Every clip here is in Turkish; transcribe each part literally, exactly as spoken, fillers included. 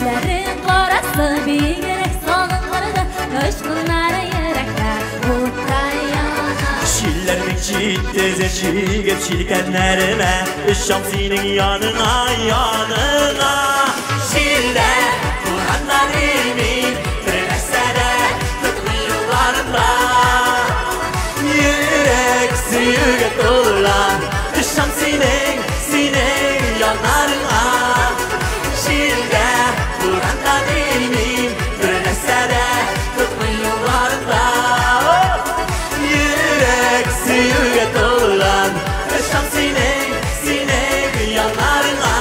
Gözlerin karası bir gerek sağlıklarda Coşkunlara yürekler Uttayana Şillerinin çiğde çiğgep çilkenlerine Işam senin yanına yanına Şilde Kur'an'dan ilmin Kırmesene tutma yollarında Yürek suyuga dolulan Işam senin senin yanlarına Şilde Kur'an'dan ilmin Kırmesene tutma yollarında Yürek suyuga dolulan Işam senin senin yanlarına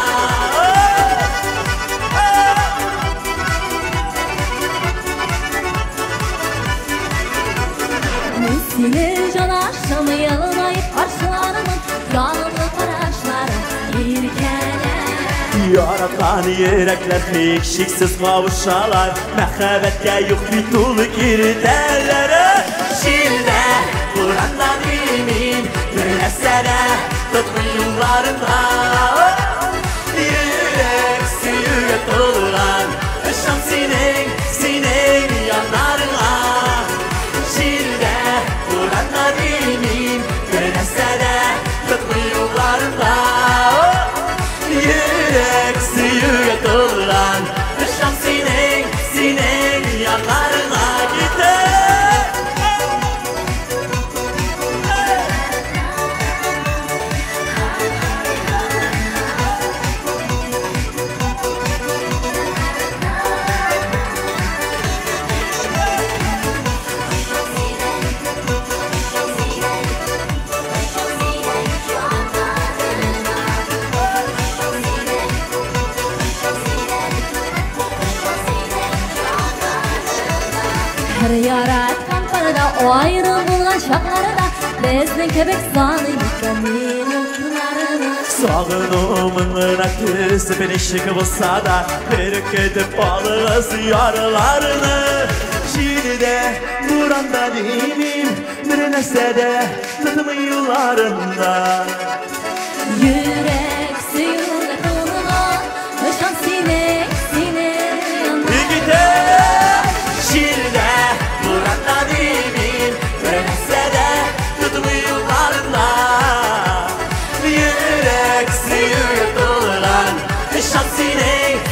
Sinir can aşımı yalınayıp karşılarımın Yanımlı paraşları yirkene Yaratan yürekler eksiksiz kavuşalar Mehabette yok bir dolu girderlere Şilde Kur'an'dan ilmin Gülesene tutma yollarında Yürek suyuga dolulan Işam senin senin yanlarına Şilde Kur'an'dan ilmin Gülesene tutma yollarında Yürek suyuga dolulan Işam senin senin yanlarına gider Her yaratkan parada o ayrı bulgan şaklarda Bizden kebek zanıyız gamin utlarını Sağınımın akısı beni şık bulsa da Kırık edip balığız yaralarını Şiirde Kur'an'dan ilim Direnese de tutma yollarında Yürek suyuga dolulan Işam senin senin yanlarına Şiirde Kur'an'dan ilim Direnese de tutma yollarında Yürek suyuga dolulan Işam senin